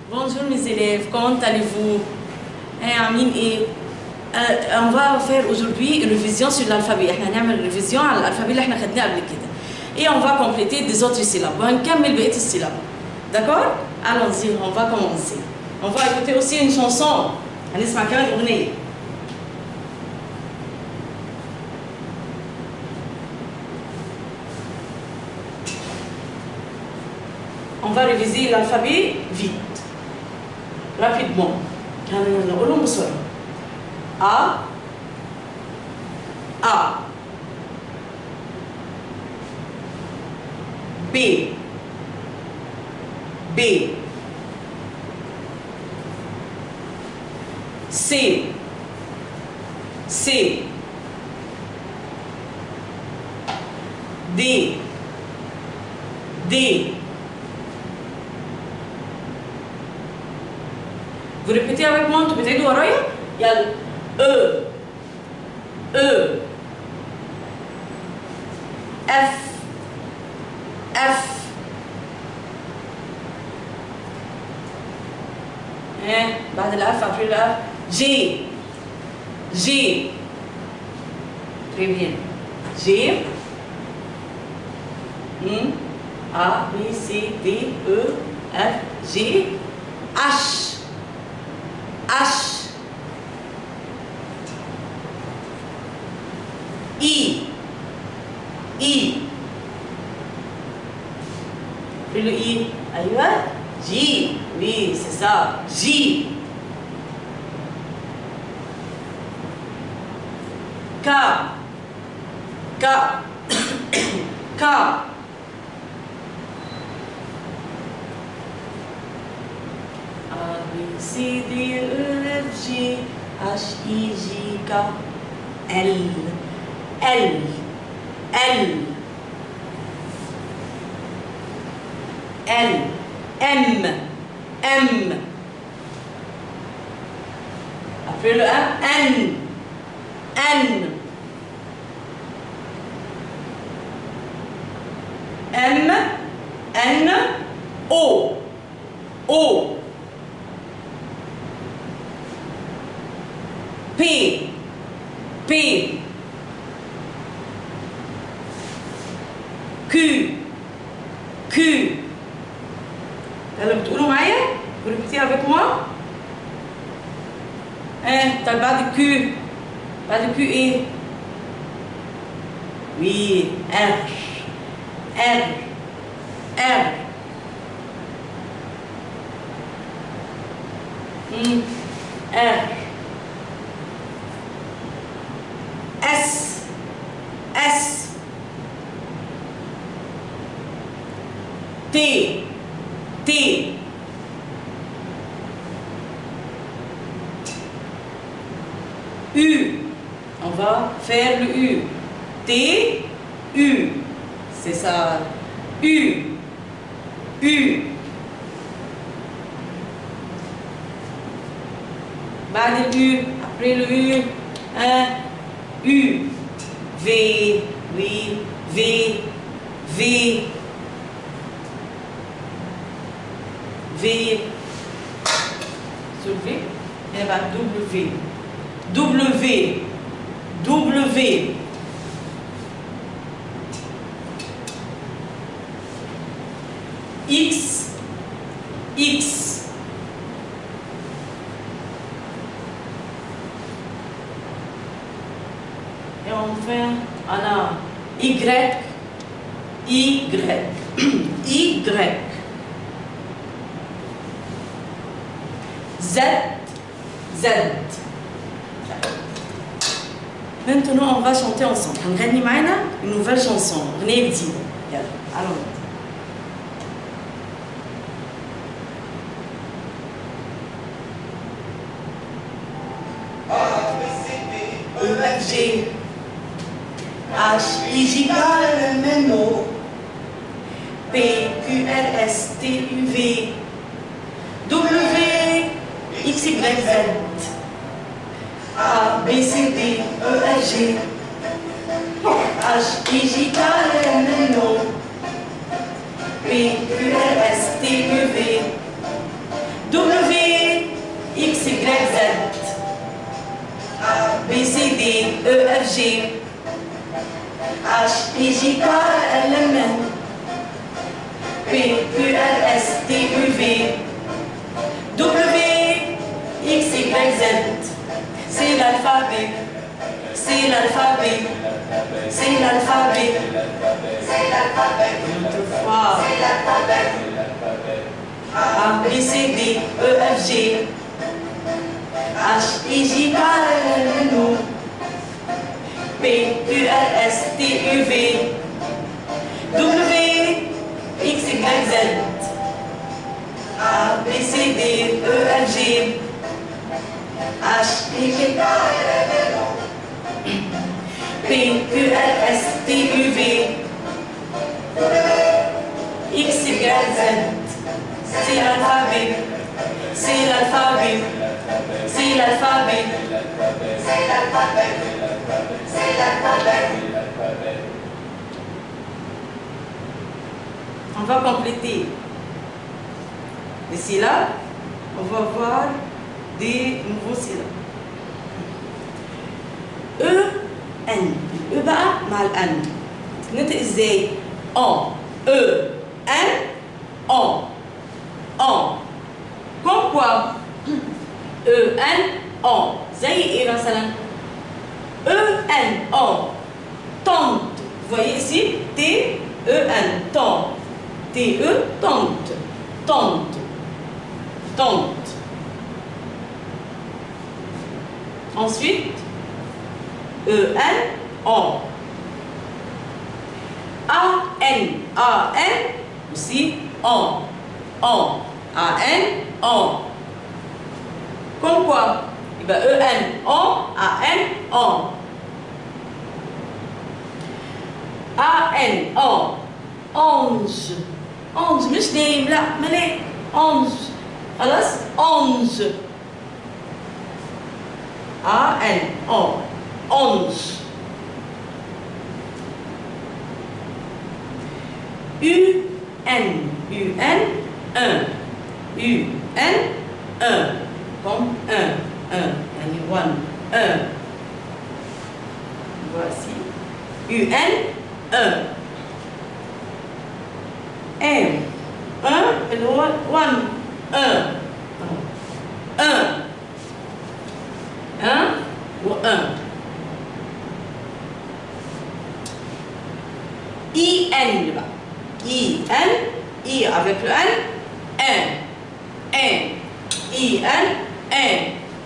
Bonjour mes élèves, comment allez-vous? عاملين ايه؟ On va faire aujourd'hui une révision sur l'alphabet. احنا هنعمل révision على الالفابet اللي احنا خدناه قبل كده. Et on va compléter des autres syllabes. وهنكمل بقية السيلاب. D'accord? Allons-y, on va commencer. On va écouter aussi une chanson. هنسمع كمان أغنية. On va réviser l'alphabet vite, rapidement. نقولهم بسرعة. A, A, B, B, C, C, D, D. Vous répétez avec moi, انتوا بتعيدوا ورايا؟ يلا. E, E, F, F. بعد الاف après الاف G, G. Très bien. G. A, B, C, D, E, F, G. H, H. I, I. Puis le I, أيوة. J, oui, c'est ça. J. K, K, K. A, B, C, D, E, F, G, H, I, J, K, L, L, L, L, M, M. Après le M, N, N, M, N, O, O. P, P, Q, Q. يلا بتقولوا معايا؟ وريبيتي avec moi. طيب بعد Q، بعد Q ايه؟ Oui, R، R، R. R. S, S. T, T. U. On va faire le U. T, U. C'est ça. U. U. بعد le U. Après le U. U. V. Oui. V. V. V. Sur V. Et bien W. W. W. X. X. Et enfin, on a Y. Y. Y. Z. Z. Maintenant, on va chanter ensemble. هنغني معانا une nouvelle chanson. أغنية جديدة. يلا، allons. A, B, C, D, E, F, G, H, I, J, K, L, M, N, O, P, Q, R, S, T, U, V, W, X, Y, Z. A, B, C, D, E, F, G, H, I, J, K, L, M, N, O, P, Q, R, S, T, U, V, G H I J K L M N P Q R S T U V W X Y Z. C'est l'alphabet. C'est l'alphabet. C'est l'alphabet. C'est l'alphabet. Une autre fois. C'est l'alphabet. A B C D E F G H I J K L M N O P Q R S T U V W X Y Z A B C D E F G H I J K L M N O P Q R S T U V X Y Z. C'est l'alphabet. C'est l'alphabet. C'est l'alphabet. C'est l'alphabet. C'est l'alphabet. On va compléter. D'ici là, on va voir des nouveaux syllabes. E N. E بقى مع الأن. نطق ازاي؟ أ E N أ En. Comme quoi? E, N, en. زي ايه مثلا؟ E, N, en. Tante. Vous voyez ici? T, E, N. Tante. T, E, tante. Tante. Tante. Ensuite, E, N, en. A, N. A, N. Aussi, en. En. A, N, en. Comme quoi? Il va E, N, en. A, N, en. A, N, en. Ange. Ange. مش نايم لا ملاك. Ange. خلاص؟ Ange. A, N, en. Ange. U, N. U, N. 1 U N 1 comme 1 يعني 1 1 voici U N 1 M 1 اللي هو 1 1 1 و 1 I N بقى I N I avec le N un, I, N, un.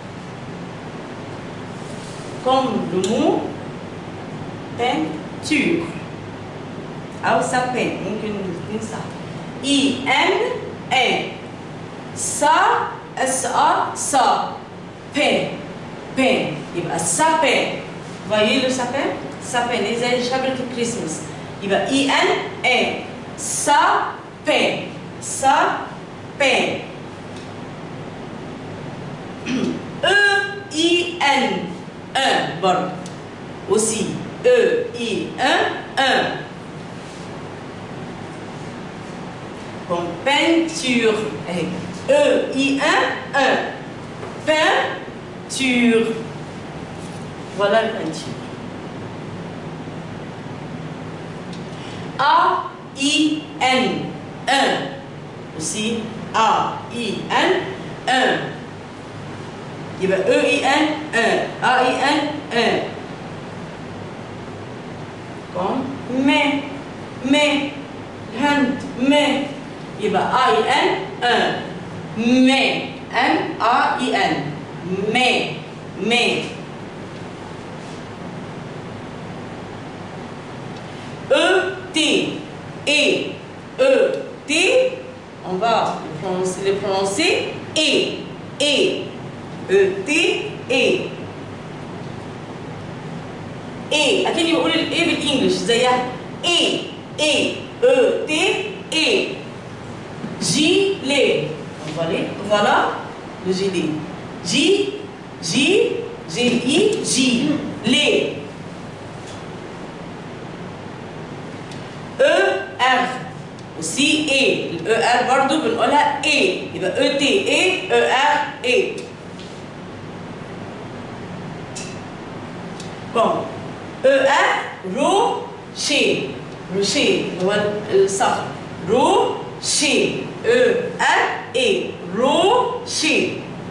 Comme le mot peinture. أو sapin, ممكن نقول ça. I, N, un. Ça, S-A, ça. Pain, pain. يبقى sapin. Voyez le sapin? Sapin, les ailes شجرة الكريسماس. يبقى I, N, un. Sapin. Sapin. E, I, N, 1 برضه. Aussi, E, I, 1, 1. Comme peinture. E, I, 1, 1. Peinture. Voilà la peinture. A, I, N, 1. Aussi, A, I, N, 1. يبقى E, I, N, 1. A, I, N, 1. Comme mais, hand, mais. يبقى A, I, N, 1. Mais, M, A, I, N. Mais. E, T, E, T. On va les prononcer E, T, E. أكني بقول ال A بالإنجلش زيها E, T, E. Gilet. Voilà le gilet. Gilet. E-R. aussi E. E-R برضو بنقولها E. يبقى E-T E E-R E. Comme روشي. روشي هو الصخر. روشي. اي روشي.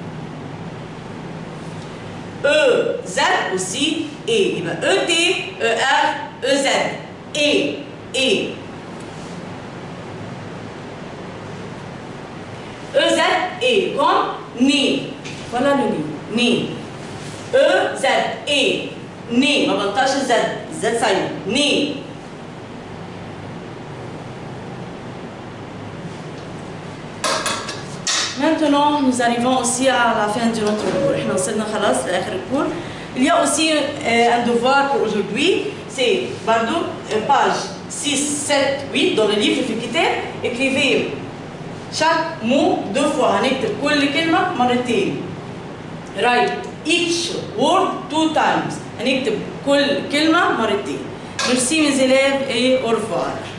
زد aussi اي يبقى او تي او ار او زد اي. E Z E comme ni. Voilà le ni. Ni. E Z E. Ni. ما بنطقش Z. Z silent. Ni. Maintenant, nous arrivons aussi à la fin de notre cours. احنا وصلنا خلاص لآخر الكور. Il y a aussi un devoir pour aujourd'hui. C'est pardon, page 6, 7, 8 dans le livre في الكتاب. Écrivez chaque mot 2 fois. هنكتب كل كلمة مرتين. Write each word 2 times. هنكتب كل كلمة مرتين. Merci mes élèves et au revoir.